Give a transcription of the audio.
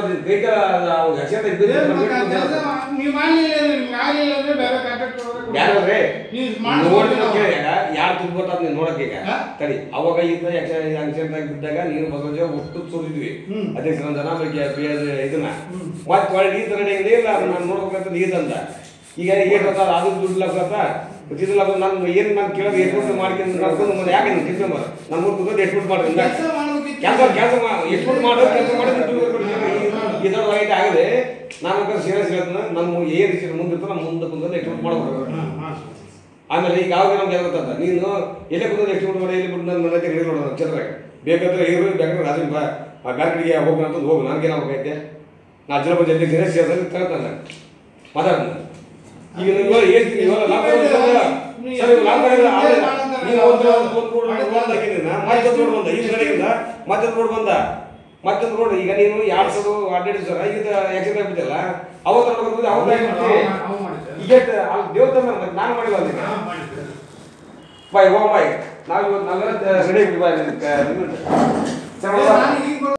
ಕೈಕ ಯಕ್ಷತೆ ಇದ್ದಿದ್ದು ನೀವು ಮಾಡಲಿಲ್ಲ ಅಂದ್ರೆ ಬೇರೆ ಕಾಂಟ್ರಾಕ್ಟ್ ಯಾರೇ ನೋಡಿ ಯಾರು ತುಂಬ ಗೊತ್ತಾದ ನೀನು ನೋಡಕ್ಕೆ ಈಗ ತಡಿ ಅವಾಗ ಇದ್ದ ಯಕ್ಷತೆ ಬಿದ್ದಾಗ ನೀನು ಬಸವಜ ಒಟ್ಟು ಸುರಿದ್ವಿ ಅದೇ ಜನ ಇದನ್ನ ಮತ್ತೆ ಒಳ್ಳೆ ಈ ತರ ಇಲ್ಲ ನಾನು ನೋಡ್ಬೇಕಂತ ನೀದಂತ ಈಗ ಏನು ಗೊತ್ತಾದ ಅದು ದುಡ್ಡು ಲಗ್ಗತ್ತ ಗೊತ್ತಿಲ್ಲ ನಾನು ಏನು ನಾನು ಕೇಳೋದು ಎಷ್ಟು ಮಾಡ್ಕೊಂಡು ನಡ್ಕೊಂಡು ಮತ್ತೆ ಯಾಕೆ ನೀವು ಚಿಂತೆ ಮಾಡ ನಮ್ಮ ಊರು ಕೂತ್ಕೊಂಡು ಎಷ್ಟು ಮಾಡ್ರಿ ಕೆಲಸ ಎಷ್ಟು ಮಾಡೋದು ಕೆಲಸ ಮಾಡೋದು ಇದರ ವೈಟ್ ಆಗದೆ ನಾನು ಸೀರಿಯಸ್ ಹೇಳ್ತಾನೆ ನಮ್ಮ ಏನು ಮುಂದಿತ್ತು ನಮ್ಮ ಮುಂದೆ ಕುಂತ್ಕೊಂಡು ಎಷ್ಟು ಮಾಡ್ಬೇಕು ಆಮೇಲೆ ಈಗ ಯಾವಾಗ ನಮ್ಗೆ ಗೊತ್ತಂತ ನೀನು ಎಲ್ಲೇ ಕುಂತ್ಕೊಂಡು ಎಷ್ಟು ಮಾಡಿ ಎಲ್ಲಿ ಬಿಟ್ಟು ನನ್ನ ಹತ್ರ ಹೇಳಿ ನೋಡೋಣ ಚಂದ್ರಾಗ ಬೇಕಾದ್ರೆ ಇರು ಬೇಕಾದ್ರೆ ರಾಜನ್ ಬಾ ಆ ಬ್ಯಾಂಕಿಗೆ ಹೋಗೋಣ ಅಂತ ಹೋಗು ನನಗೇನು ಆಗ್ಬೇಕೈತೆ ನಾ ಜಿಲ್ಲಾ ಪಂಚಾಯತ್ ಸೀರಿಯಸ್ ಹೇಳ್ತಾರೆ ತಗೋತಾನೆ ಮಾತಾಡ್ತಾನೆ ಈಗ ನೀವು ಹೇಳ್ತೀನಿ ಇವಾಗ ಲಾಭ ಸರಿ ಲಾಭ ನೀವು ಮತ್ತೊಂದು ರೋಡ್ ಬಂದ ಈ ಕಡೆಯಿಂದ ಮತ್ತೊಂದು ರೋಡ್ ಬಂದ ಮತ್ತೊಂದು ರೋಡ್ ಈಗ ನೀನು 2018 ಸರ್ ಈಗ ಆಕ್ಸಿಡೆಂಟ್ ಆಗ್ಬಿಟ್ಟಲ್ಲ ಅವತ್ತು ನೋಡ್ಬೋದು ಅವ್ರು ಈಗ ದೇವಸ್ಥಾನ ನಾನು ಮಾಡಿ ಬಂದಿದ್ದೆ ಬಾಯ್ ಹೋಗ್ ಬಾಯ್ ನಾವು ಇವತ್ತು ನಾವೆಲ್ಲ ರೆಡಿ ಬಾಯ್